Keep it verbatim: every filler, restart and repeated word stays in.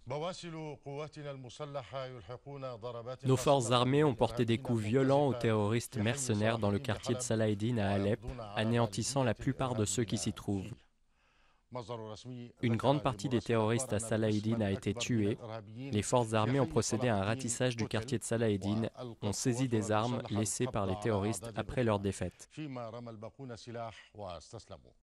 Nos forces armées ont porté des coups violents aux terroristes mercenaires dans le quartier de Salaheddine à Alep, anéantissant la plupart de ceux qui s'y trouvent. Une grande partie des terroristes à Salaheddine a été tuée. Les forces armées ont procédé à un ratissage du quartier de Salaheddine, ont saisi des armes laissées par les terroristes après leur défaite.